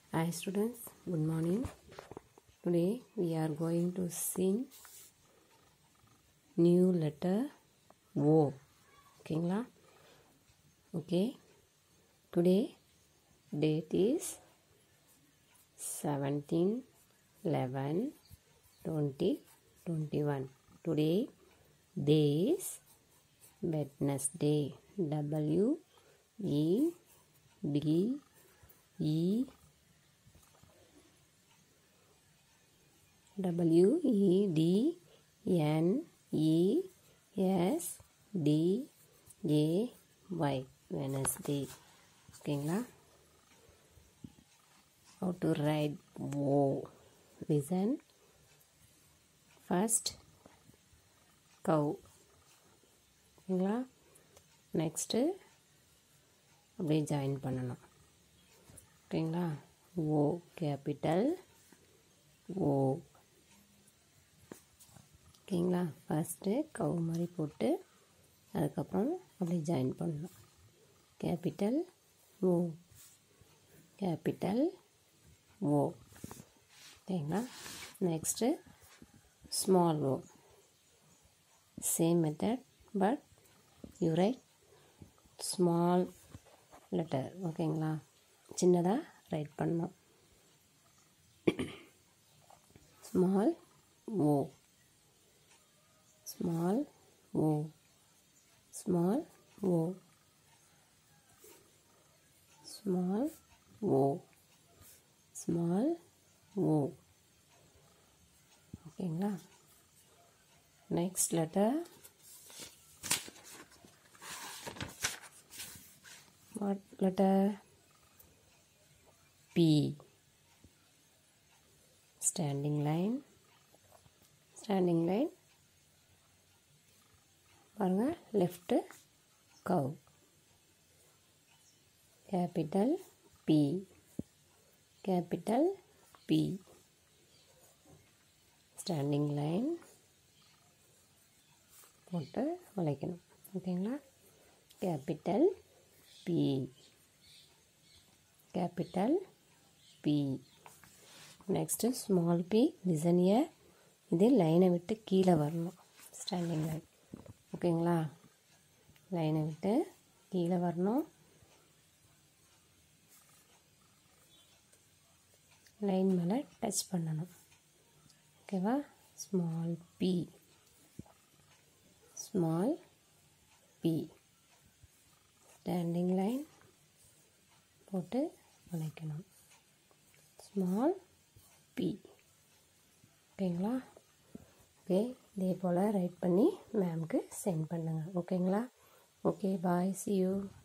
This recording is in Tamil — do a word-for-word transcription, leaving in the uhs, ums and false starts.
Hi students, good morning. Today we are going to sing new letter O. Okay, okay. Today date is seventeen eleven twenty twenty-one. Today day is Wednesday. W E D E W E D N E S D A Y Wednesday. ஓகேங்களா? How to write O? Listen. First cow. ஓகேங்களா? Next அப்படியே ஜாயின் பண்ணணும். ஓகேங்களா? O capital O. ஓகேங்களா? ஃபஸ்ட்டு கவு மாதிரி போட்டு அதுக்கப்புறம் அப்படியே ஜாயின் பண்ணணும். Capital O, capital O. ஓகேங்களா? Next small O. Same method but you write small letter. ஓகேங்களா? சின்னதாக ரைட் பண்ணணும். Small O, small o, small o, small o, small o. ஓகேங்களா? Next letter what letter? P. Standing line, standing line பாருங்க. Left cow, capital P, capital P. Standing line போட்டு வளைக்கணும். ஓகேங்களா? Capital P, capital P. Next small p. Listen here. இது லைனை விட்டு கீழே வரணும். Standing line. ஓகேங்களா? லைனை விட்டு கீழே வரணும். லைன் மேலே டச் பண்ணணும். ஓகேவா? Small P, small P. Standing line போட்டு வளைக்கணும். Small P. ஓகேங்களா? ஓகே, இதே போல் ரைட் பண்ணி மேம்க்கு சென்ட் பண்ணுங்கள். ஓகேங்களா? Okay, bye, see you.